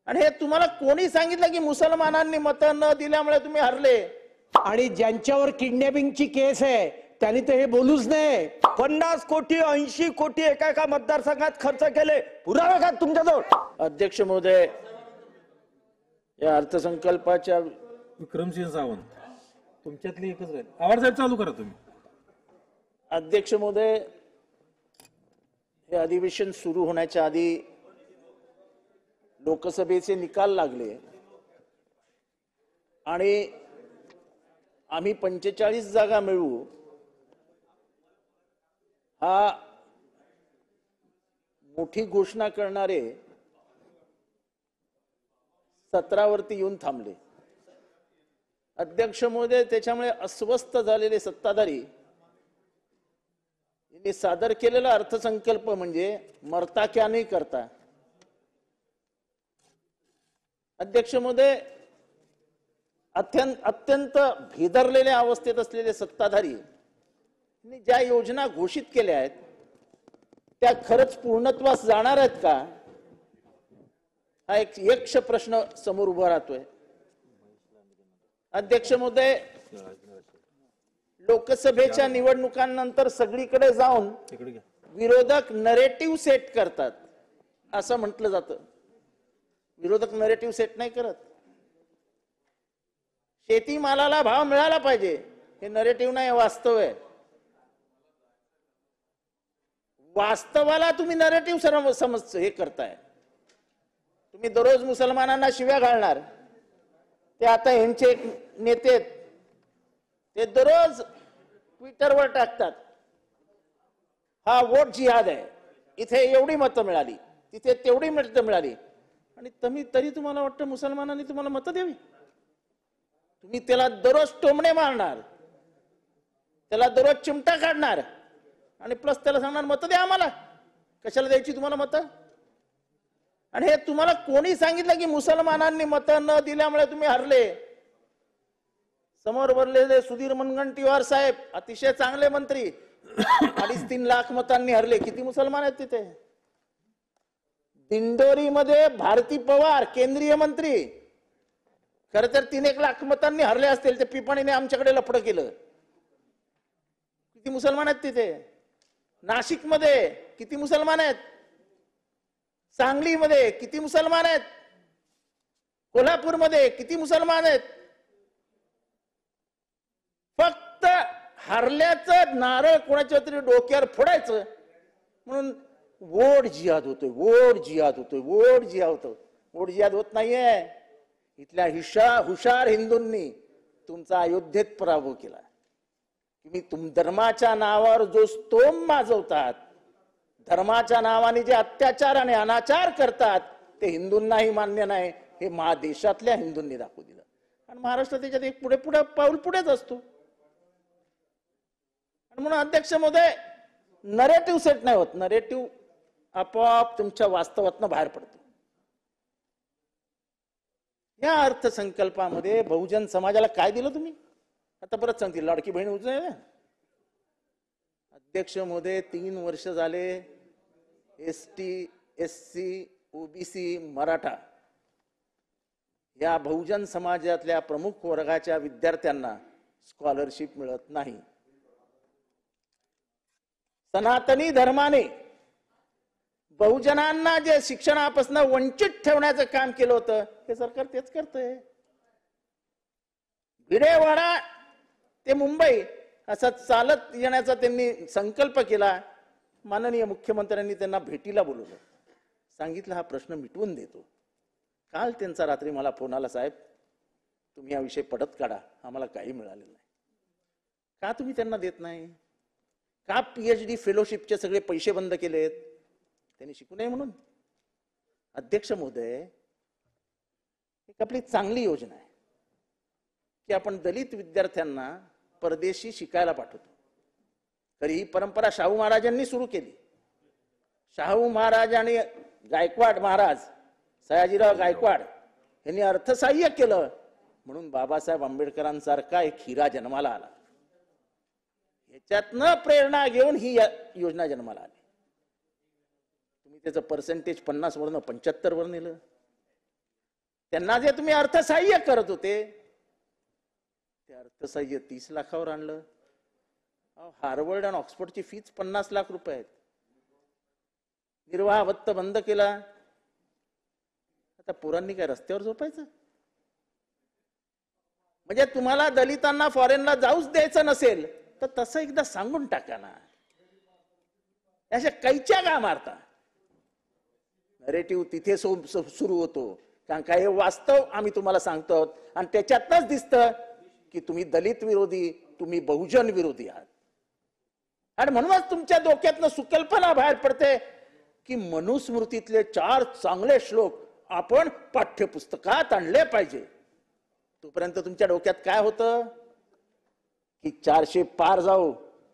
आणि हे तुम्हाला कोणी सांगितलं की मुसलमानांनी मतं न दिल्यामुळे तुम्ही हरले? आणि ज्यांच्यावर किडनॅपिंगची केस आहे त्यांनी तर हे बोलूच नाही. 50 कोटी 80 कोटी एका एका मतदारसंघात खर्च केले, पुरावे का तुमच्याजवळ? अध्यक्ष महोदय, या अर्थसंकल्पाच्या विक्रमसिंह सावंत तुमच्यातली एकच आहे. आवाज साहेब चालू करा तुम्ही. अध्यक्ष महोदय, हे अधिवेशन सुरू होण्याच्या आधी लोकसभेचे निकाल लागले आणि आम्ही 45 जागा मिळवू हा मोठी घोषणा करणारे 17 वरती येऊन थांबले. अध्यक्ष महोदय, त्याच्यामुळे अस्वस्थ झालेले सत्ताधारी यांनी सादर केलेला अर्थसंकल्प म्हणजे मरता क्या नाही करता. अध्यक्ष महोदय, अत्यंत भेदरलेल्या अवस्थेत असलेले सत्ताधारी यांनी ज्या योजना घोषित केल्या आहेत त्या खरंच पूर्णत्वास जाणार आहेत का, हा एक यक्ष प्रश्न समोर उभा राहतोय. अध्यक्ष महोदय, लोकसभेच्या निवडणुकांनंतर सगळीकडे जाऊन विरोधक नरेटिव्ह सेट करतात असं म्हटलं जातं. विरोधक नरेटिव्ह सेट नाही करत. शेतीमालाला भाव मिळाला पाहिजे हे नरेटिव्ह नाही, वास्तव आहे. वास्तवाला तुम्ही नरेटिव्ह समज हे करताय. तुम्ही दररोज मुसलमानांना शिव्या घालणार. ते आता यांचे नेते ते दररोज ट्विटरवर टाकतात, हा वोट जिहाद आहे, इथे एवढी मतं मिळाली, तिथे तेवढी मतं मिळाली, आणि तरी तुम्हाला वाटतं मुसलमानांनी तुम्हाला मतं द्यावी. तुम्ही त्याला दररोज टोमणे मारणार, त्याला दररोज चिमटा काढणार आणि प्लस त्याला सांगणार मतं द्या आम्हाला. कशाला द्यायची तुम्हाला मतं? आणि हे तुम्हाला कोणी सांगितलं की मुसलमानांनी मतं न दिल्यामुळे तुम्ही हरले? समोर भरलेले सुधीर मुनगंटीवार साहेब अतिशय चांगले मंत्री, 2.5-3 लाख मतांनी हरले. किती मुसलमान आहेत तिथे? दिंडोरीमध्ये भारती पवार केंद्रीय मंत्री, खर तर 3-1 लाख मतांनी हरले असतील. ते पिपाणीने आमच्याकडे लफडं केलं. किती मुसलमान आहेत तिथे? नाशिकमध्ये किती मुसलमान आहेत? सांगलीमध्ये किती मुसलमान आहेत? कोल्हापूरमध्ये किती मुसलमान आहेत? फक्त हरल्याचं नारळ कोणाच्या तरी डोक्यावर फोडायचं म्हणून वोट जिहाद होतोय, वोट जिहाद होतोय, वोट जिहाद होतोय. वोट जिहाद होत नाहीये. इथल्या हुशार हिंदूंनी तुमचा अयोध्येत पराभव केला. तुम्ही धर्माच्या नावावर जो स्तोम माजवतात, धर्माच्या नावाने जे अत्याचार आणि अनाचार करतात ते हिंदूंनाही मान्य नाही. हे महादेशातल्या हिंदूंनी दाखवू दिलं. आणि महाराष्ट्र त्याच्यात एक पुढे पाऊल पुढेच असतो. आणि म्हणून अध्यक्ष महोदय, नरेटिव्ह सेट नाही होत. नरेटिव्ह आपोआप तुमच्या वास्तवातनं बाहेर पडतो. या अर्थसंकल्पामध्ये बहुजन समाजाला काय दिलं तुम्ही? आता परत सांगतील लाडकी बहीण योजना. अध्यक्ष महोदय, 3 वर्ष झाले ST, SC, OBC, मराठा या बहुजन समाजातल्या प्रमुख वर्गाच्या विद्यार्थ्यांना स्कॉलरशिप मिळत नाही. सनातनी धर्माने बहुजनांना जे शिक्षणापासून वंचित ठेवण्याचं काम केलं होतं हे सरकार तेच करतंय. भिडेवाडा ते मुंबई असा चालत येण्याचा त्यांनी संकल्प केला. माननीय मुख्यमंत्र्यांनी त्यांना भेटीला बोलवलं, सांगितलं हा प्रश्न मिटवून देतो. काल त्यांचा रात्री मला फोन आला, साहेब तुम्ही हा विषय पडत काढा, आम्हाला काही मिळालेलं नाही. का तुम्ही त्यांना देत नाही? का PhD फेलोशिपचे सगळे पैसे बंद केलेत? त्यांनी शिकू नये म्हणून? अध्यक्ष महोदय, एक आपली चांगली योजना आहे की आपण दलित विद्यार्थ्यांना परदेशी शिकायला पाठवतो. तरी ही परंपरा शाहू महाराजांनी सुरू केली. शाहू महाराज आणि गायकवाड महाराज, सयाजीराव गायकवाड यांनी अर्थसहाय्य केलं म्हणून बाबासाहेब आंबेडकरांसारखा एक हिरा जन्माला आला. याच्यातनं प्रेरणा घेऊन ही योजना जन्माला आली. तुम्ही त्याचं पर्सेंटेज 50 वरनं 75 वर नेलं. त्यांना जे तुम्ही अर्थसहाय्य करत होते ते अर्थसहाय्य 30 लाखावर आणलं. हार्वर्ड आणि ऑक्सफोर्डची फीच 50 लाख रुपये आहेत. निर्वाह भत्ता बंद केला. आता पोरांनी काय रस्त्यावर झोपायचं? म्हणजे तुम्हाला दलितांना फॉरेनला जाऊच द्यायचं नसेल तर तसं एकदा सांगून टाका ना. अशा कैच्या का मारता? नरेटिव्ह तिथे सुरू होतो कारण काय वास्तव आम्ही तुम्हाला सांगतो आहोत आणि त्याच्यातच दिसतं की तुम्ही दलित विरोधी, तुम्ही बहुजन विरोधी आहात. आणि म्हणूनच तुमच्या डोक्यातनं सुकल्पना बाहेर पडते की मनुस्मृतीतले 4 चांगले श्लोक आपण पाठ्यपुस्तकात आणले पाहिजे. तोपर्यंत तुमच्या डोक्यात काय होतं की 400 पार जाऊ,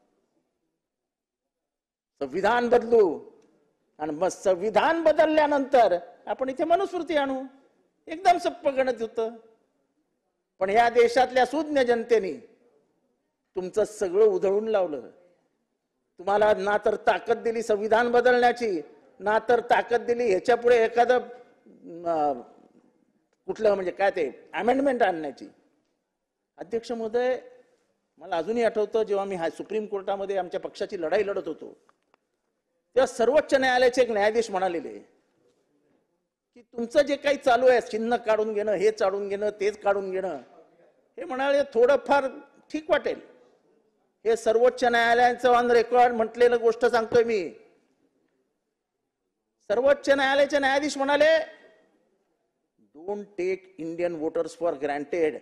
संविधान बदलू आणि मग संविधान बदलल्यानंतर आपण इथे मनुस्मृती आणू. एकदम सोपं गणित होतं. पण या देशातल्या सुज्ञ जनतेने तुमचं सगळं उधळून लावलं. तुम्हाला ना तर ताकद दिली संविधान बदलण्याची, ना तर ताकद दिली ह्याच्या पुढे एखादं कुठलं म्हणजे काय ते अमेंडमेंट आणण्याची. अध्यक्ष महोदय, मला अजूनही आठवतं जेव्हा मी सुप्रीम कोर्टामध्ये आमच्या पक्षाची लढाई लढत होतो तेव्हा सर्वोच्च न्यायालयाचे एक न्यायाधीश म्हणालेले की तुमचं जे काही चालू आहे चिन्ह काढून घेणं, हे काढून घेणं, तेच काढून घेणं, हे म्हणाले थोडंफार ठीक वाटेल. हे सर्वोच्च न्यायालयाचं ऑन रेकॉर्ड म्हटलेलं गोष्ट सांगतोय मी. सर्वोच्च न्यायालयाचे न्यायाधीश म्हणाले don't take Indian voters for granted.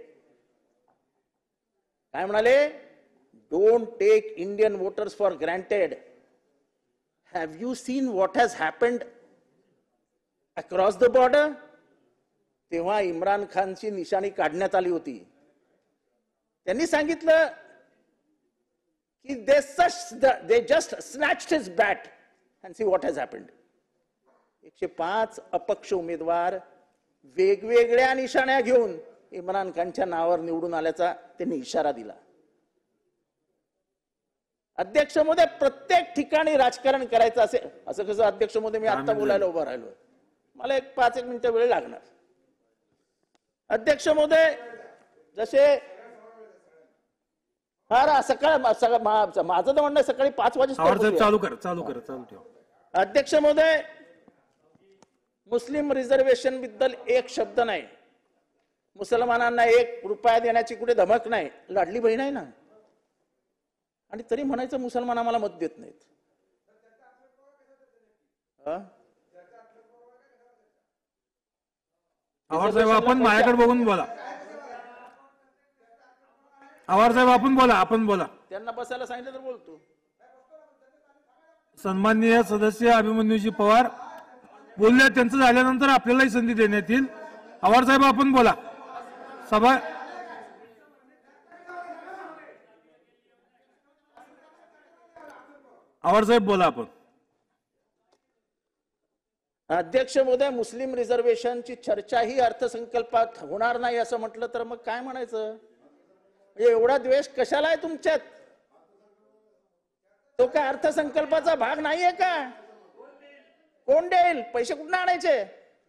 काय म्हणाले? Don't take Indian voters for granted. Have you seen what has happened across the border? तेव्हा इम्रान खानची निशाणी काढण्यात आली होती. त्यांनी सांगितलं की they just snatched his bat and see what has happened. 105 अपक्ष उमेदवार वेगवेगळ्या निशाण्या घेऊन इम्रान खानच्या नावावर निवडून आल्याचा त्यांनी इशारा दिला. अध्यक्ष महोदय, प्रत्येक ठिकाणी राजकारण करायचं असेल असं कसं? अध्यक्ष महोदय, मी आता बोलायला उभं राहिलो, मला 5-1 मिनिटं वेळ लागणार. अध्यक्ष महोदय, जसे सकाळ माझं तर म्हणणं सकाळी 5 वाजेपर्यंत चालू ठेवा. अध्यक्ष महोदय, मुस्लिम रिझर्वेशन बद्दल एक शब्द नाही. मुसलमानांना 1 रुपया देण्याची कुठे धमक नाही. लाडली बहीण आहे ना, आणि तरी म्हणायचं मुसलमान आम्हाला मत देत नाहीत. साहेब आपण माझ्याकडे बघून बोला. साहेब आपण बोला. त्यांना बसायला सांगितलं तर बोलतो. सन्माननीय सदस्य अभिमन्यूजी पवार बोलले, त्यांचं झाल्यानंतर आपल्यालाही संधी देण्यात येईल. साहेब आपण बोला. सभा साहेब बोला आपण. अध्यक्ष महोदय, मुस्लिम रिझर्वेशनची चर्चा ही अर्थसंकल्पात होणार नाही असं म्हटलं तर मग काय म्हणायचं? एवढा द्वेष कशाला आहे तुमच्यात? तो काय अर्थसंकल्पाचा भाग नाहीये का? कोण देईल? पैसे कुठून आणायचे?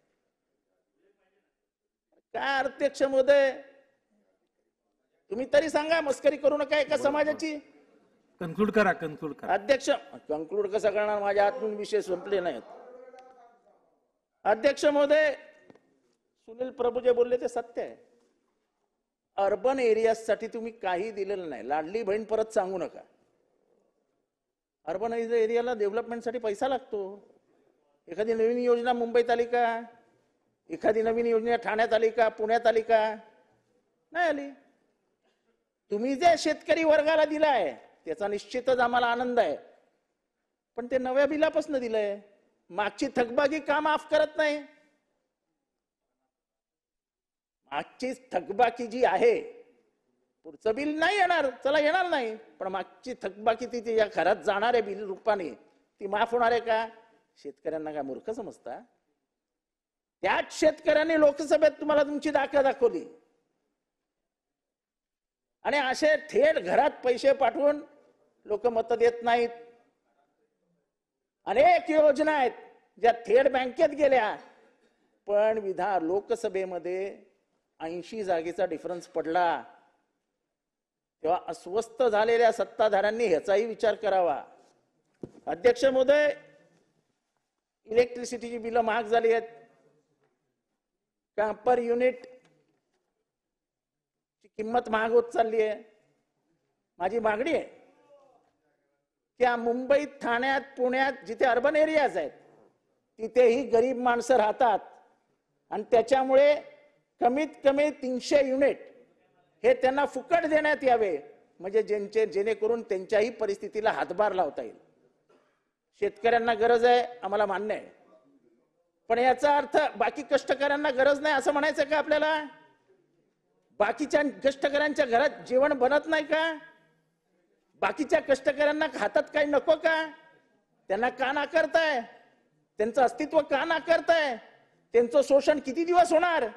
काय अध्यक्ष महोदय, तुम्ही तरी सांगा, मस्करी करू नका एका समाजाची. कन्क्लूड करा. अध्यक्ष, कन्क्लूड कसं करणार? माझ्या हातून विषय संपले नाहीत. अध्यक्ष महोदय, सुनील प्रभू जे बोलले ते सत्य आहे. अर्बन एरियासाठी तुम्ही काही दिलेलं नाही. लाडली बहीण परत सांगू नका. अर्बन एरियाला डेव्हलपमेंटसाठी पैसा लागतो. एखादी नवीन योजना मुंबईत आली का? एखादी नवीन योजना ठाण्यात आली का? पुण्यात आली का? नाही आली. तुम्ही जे शेतकरी वर्गाला दिलाय त्याचा निश्चितच आम्हाला आनंद आहे, पण ते नव्या बिलापासून दिलंय. मागची थकबाकी का माफ करत नाही? मागची थकबाकी जी आहे, पुढचं बिल नाही येणार, चला येणार नाही, पण मागची थकबाकी ती या घरात जाणाऱ्या बिल रूपाने ती माफ होणार आहे का? शेतकऱ्यांना काय मूर्ख समजता? त्याच शेतकऱ्यांनी लोकसभेत तुम्हाला तुमची दाखवली आणि असे थेट घरात पैसे पाठवून लोक मत देत नाहीत. अनेक योजना आहेत ज्या थेट बँकेत गेल्या पण लोकसभेमध्ये 80 जागेचा डिफरन्स पडला, तेव्हा अस्वस्थ झालेल्या सत्ताधाऱ्यांनी ह्याचाही विचार करावा. अध्यक्ष महोदय, इलेक्ट्रिसिटीची बिलं महाग झाली आहेत का? पर युनिट ची किंमत महाग होत चालली आहे. माझी मागणी आहे की मुंबईत, ठाण्यात, पुण्यात जिथे अर्बन एरियाज आहेत तिथेही गरीब माणसं राहतात आणि त्याच्यामुळे कमीत कमी 300 युनिट हे त्यांना फुकट देण्यात यावे, म्हणजे जेणेकरून त्यांच्याही परिस्थितीला हातभार लावता येईल. शेतकऱ्यांना गरज आहे, आम्हाला मान्य आहे, पण याचा अर्थ बाकी कष्टकऱ्यांना गरज नाही असं म्हणायचं का आपल्याला? बाकीच्या कष्टकऱ्यांच्या घरात जेवण बनत नाही का? बाकीच्या कष्टकऱ्यांना हातात काही नको का? त्यांना का नाकारताय? त्यांचं अस्तित्व का नाकारताय? त्यांचं शोषण किती दिवस होणार?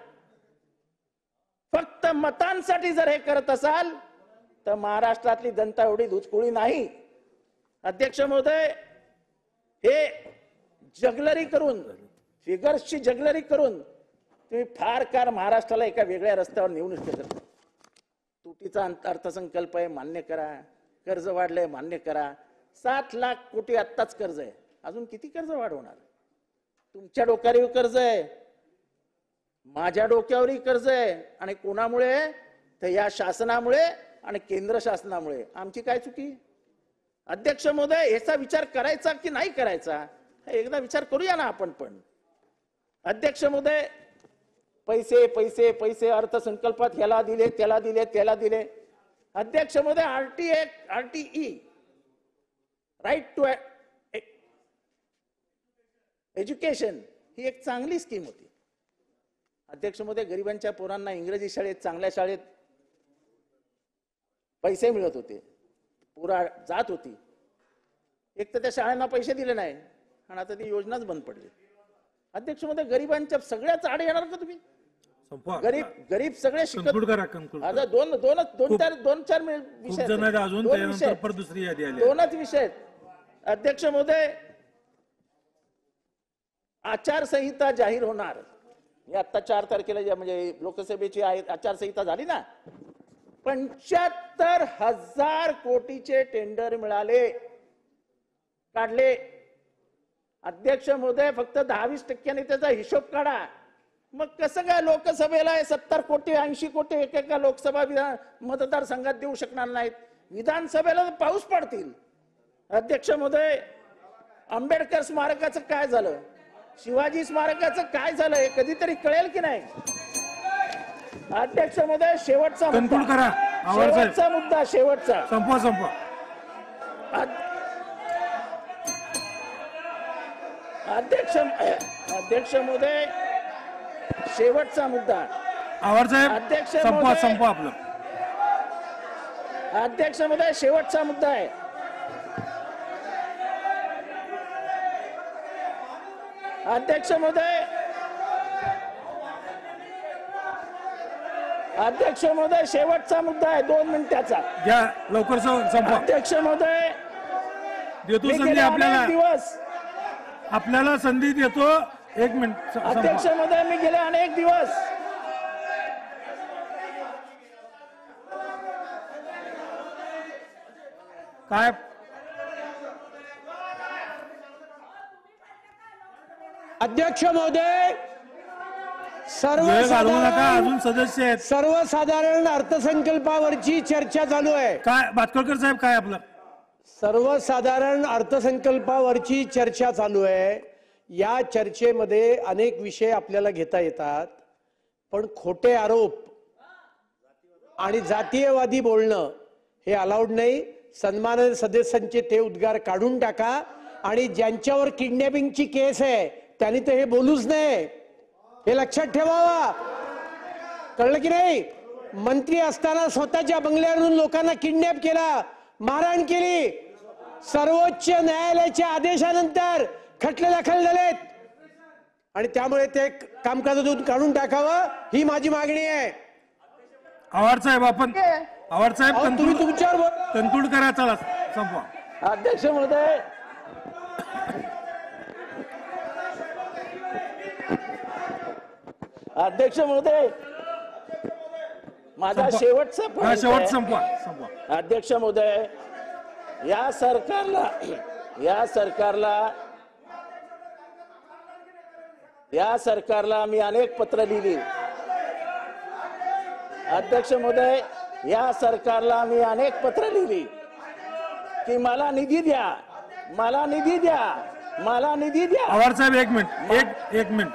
फक्त मतांसाठी जर हे करत असाल तर महाराष्ट्रातली जनता एवढी धुचकुळी नाही. अध्यक्ष महोदय, हे जगलरी करून, फिगर्सची जगलरी करून तुम्ही फार काळ महाराष्ट्राला एका वेगळ्या रस्त्यावर नेऊन करता. तुटीचा अर्थसंकल्प आहे, मान्य करा. कर्ज वाढलंय, मान्य करा. 7 लाख कोटी आत्ताच कर्ज आहे, अजून किती कर्ज वाढवणार? तुमच्या डोक्यावर कर्ज आहे, माझ्या डोक्यावरही कर्ज आहे, आणि कोणामुळे? तर या शासनामुळे आणि केंद्र शासनामुळे. आमची काय चुकी? अध्यक्ष महोदय, याचा विचार करायचा की नाही करायचा एकदा विचार करूया ना आपण पण. अध्यक्ष महोदय, पैसे पैसे पैसे अर्थसंकल्पात ह्याला दिले, त्याला दिले, त्याला दिले. अध्यक्ष महोदय, RTE राईट टू एज्युकेशन ही एक चांगली स्कीम होती. अध्यक्ष महोदय, गरिबांच्या पोरांना इंग्रजी शाळेत, चांगल्या शाळेत पैसे मिळत होते, पुरा जात होती. एक तर त्या शाळांना पैसे दिले नाही आणि आता ती योजनाच बंद पडली. अध्यक्ष महोदय, गरिबांच्या सगळ्याच आड येणार का तुम्ही? गरीब सगळे शिकत. आता दोन चार विषय, दोनच विषय. अध्यक्ष महोदय, आचारसंहिता जाहीर होणार. आता 4 तारखेला म्हणजे लोकसभेची आचारसंहिता झाली ना, 75,000 कोटीचे टेंडर मिळाले, काढले. अध्यक्ष महोदय, फक्त 10-20% त्याचा हिशोब काढा. मग कसं काय लोकसभेला 70 कोटी 80 कोटी एकेका लोकसभा मतदारसंघात देऊ शकणार नाहीत? विधानसभेला पाऊस पडतील. अध्यक्ष महोदय, आंबेडकर स्मारकाचं काय झालं? शिवाजी स्मारकाचं काय झालं? हे कधीतरी कळेल की नाही? अध्यक्ष महोदय, शेवटचा मुद्दा, शेवटचा संपवा. अध्यक्ष महोदय, शेवटचा मुद्दा. अध्यक्ष संपवा आपलं. अध्यक्ष महोदय, शेवटचा मुद्दा आहे. अध्यक्ष महोदय, शेवटचा मुद्दा आहे, 2 मिनिटाचा. घ्या लवकर, संपवा. अध्यक्ष महोदय, देतो संधी आपल्याला संधी देतो. 1 मिनिट. अध्यक्ष महोदय, मी गेले अनेक दिवस काय अध्यक्ष महोदय, अजून सदस्य आहेत. सर्वसाधारण अर्थसंकल्पावरची चर्चा चालू आहे. काय भातखळकर साहेब, काय आपलं? सर्वसाधारण अर्थसंकल्पावरची चर्चा चालू आहे. या चर्चेमध्ये अनेक विषय आपल्याला घेता येतात, पण खोटे आरोप आणि जातीयवादी बोलणं हे अलाउड नाही. सन्माननीय सदस्यांचे ते उद्गार काढून टाका. आणि ज्यांच्यावर किडनॅपिंगची केस आहे त्यांनी तर हे बोलूच नाही, हे लक्षात ठेवावा. कळलं की नाही? मंत्री असताना स्वतःच्या बंगल्यावरून लोकांना किडनॅप केला, मारहाण केली. सर्वोच्च न्यायालयाच्या आदेशानंतर खटले दाखल झालेत आणि त्यामुळे ते कामकाजातून काढून टाकावं, ही माझी मागणी आहे. आवार साहेब, तुम्ही तुमच्यावर कन्क्लूड करा. चला संपवा. अध्यक्ष महोदय, अध्यक्ष महोदय, माझा संपवा. शेवटचा हा, point शेवट आहे. संपवा. अध्यक्ष महोदय, या सरकारला मी अनेक पत्र लिहिली. अध्यक्ष महोदय, या सरकारला मी अनेक पत्र लिहिली की मला निधी द्या, मला निधी द्या, मला निधी द्या. पवार साहेब एक मिनिट.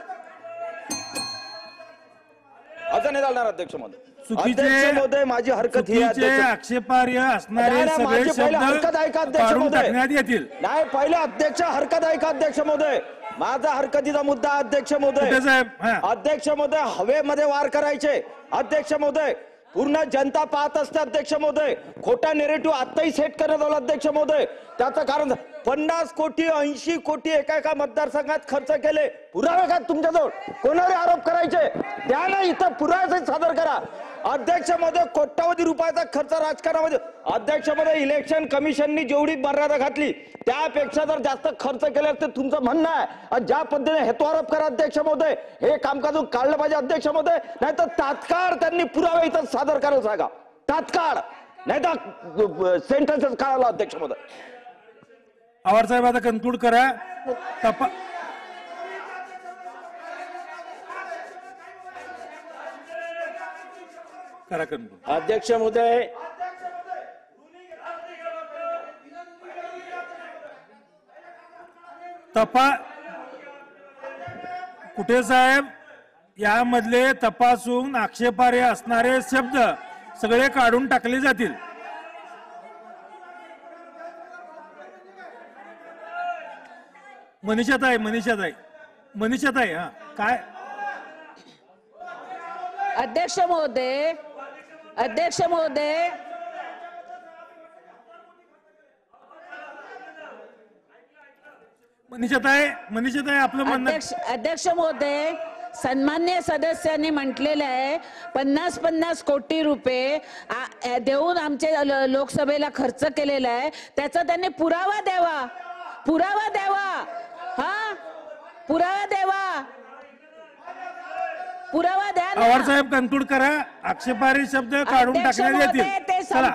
असं नाही चालणार अध्यक्ष महोदय. चुकीचे अध्यक्ष महोदय, माझी हरकत ही आहे, चुकीचे अध्यक्ष. आक्षेपार्ह असणारे नाही, सगळे माझी पहिली हरकत ऐका, शब्द अध्यक्ष काढून महोदय. टाकण्यात येतील. नाही, पहिले अध्यक्ष हरकत ऐका, अध्यक्ष महोदय. माझा हरकतीचा मुद्दा, अध्यक्ष महोदय. कुठे साहेब? हा. अध्यक्ष महोदय, हवेमध्ये वार करायचे. अध्यक्ष महोदय, पूर्ण जनता पाहत असते. अध्यक्ष महोदय, खोटा नेरेटिव्ह आताही सेट करण्यात आला. अध्यक्ष महोदय, त्याचं कारण 50 कोटी 80 कोटी एका मतदारसंघात खर्च केले. पुरावे का तुमच्याजवळ? कोणावर आरोप करायचे त्या नाही, इथं पुरावे सादर करा. अध्यक्ष महोदय, कोट्यावधी रुपयाचा खर्च राजकारणामध्ये. अध्यक्ष महोदय, इलेक्शन कमिशननी जेवढी मर्यादा घातली त्यापेक्षा जर जास्त खर्च केले असते तुमचं म्हणणं आहे. आणि ज्या पद्धतीने हेतुआरोप करा अध्यक्ष महोदय, हे कामकाज काढलं पाहिजे अध्यक्ष महोदय. नाही तर तात्काळ त्यांनी पुरावे इथं सादर करायला सांगा, तात्काळ. नाही तर सेंटेन्सेस काढायला अध्यक्ष महोदय. पवार साहेब आता कन्क्लूड करा. करा कन्क्लूड. अध्यक्ष महोदय, कुठे साहेब, यामधले तपासून आक्षेपार्ह असणारे शब्द सगळे काढून टाकले जातील. मनीषाताई हा काय? अध्यक्ष महोदय, मनीषाताई आपलं म्हणणं. अध्यक्ष महोदय, सन्मान्य सदस्यांनी म्हटलेलं आहे 50 कोटी रुपये देऊन आमचे लोकसभेला खर्च केलेला आहे. त्याचा त्यांनी पुरावा द्यावा. हा, पुरावा द्या. पवार साहेब कन्क्लूड करा. आक्षेपार्ह शब्द काढून टाकण्यात येतील. चला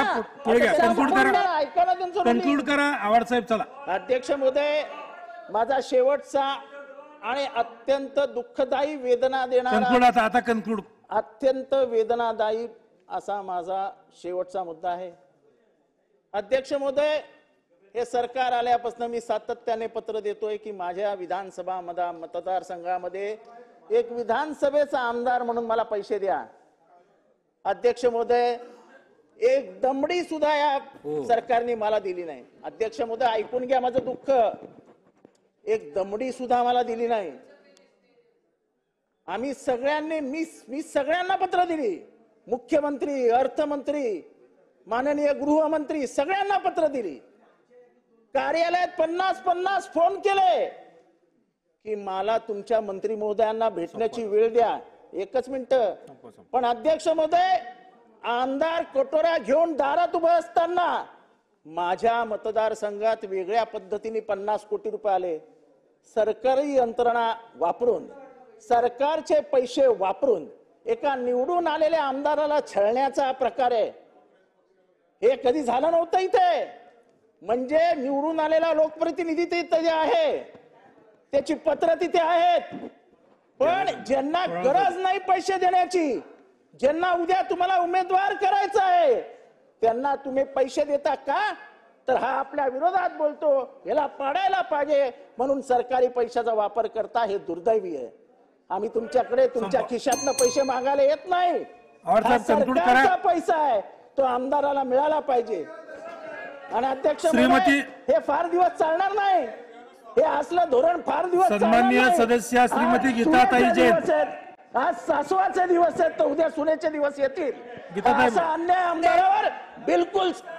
कन्क्लूड करा. पवार साहेब चला. अध्यक्ष महोदय, माझा शेवटचा आणि अत्यंत दुःखदायी वेदना देणारा, आता कन्क्लूड. अत्यंत वेदनादायी असा माझा शेवटचा मुद्दा आहे. अध्यक्ष महोदय, हे सरकार आल्यापासून मी सातत्याने पत्र देतोय की माझ्या विधानसभा मतदारसंघामध्ये एक विधानसभेचा आमदार म्हणून मला पैसे द्या. अध्यक्ष महोदय, एक दमडी सुद्धा या सरकारने मला दिली नाही. अध्यक्ष महोदय, ऐकून घ्या माझं दुःख. एक दमडी सुद्धा मला दिली नाही. आम्ही सगळ्यांनी मी सगळ्यांना पत्र दिली. मुख्यमंत्री, अर्थमंत्री, माननीय गृहमंत्री, सगळ्यांना पत्र दिली. कार्यालयात 50 फोन केले की मला तुमच्या मंत्री महोदयांना भेटण्याची वेळ द्या. एकच मिनिट. पण अध्यक्ष महोदय, आमदार कटोरा घेऊन दारात उभे असताना माझ्या मतदारसंघात वेगळ्या पद्धतीने 50 कोटी रुपये आले. सरकारी यंत्रणा वापरून, सरकारचे पैसे वापरून एका निवडून आलेल्या आमदाराला छळण्याचा प्रकार आहे. हे कधी झालं नव्हतं इथे. म्हणजे निवडून आलेला लोकप्रतिनिधी तिथे आहे, त्याची पत्र तिथे आहेत. पण ज्यांना गरज नाही पैसे देण्याची, ज्यांना उद्या तुम्हाला उमेदवार करायचा आहे, त्यांना तुम्ही पैसे देता का? तर हा आपल्या विरोधात बोलतो. याला पाडायला पाहिजे. म्हणून सरकारी पैशाचा वापर करता, हे दुर्दैवी आहे. आम्ही तुमच्याकडे तुमच्या खिशातनं पैसे मागायला येत नाही. हा सरकारचा पैसा आहे, तो आमदाराला मिळाला पाहिजे. आणि अध्यक्ष महोदय, हे फार दिवस चालणार नाही. हे असलं धोरण फार दिवस सन्माननीय सदस्य श्रीमती गीताताई जैन, आज सासवाचे दिवस आहेत, तर उद्या सुनेचे दिवस येतील. असा अन्याय आमदारावर बिलकुल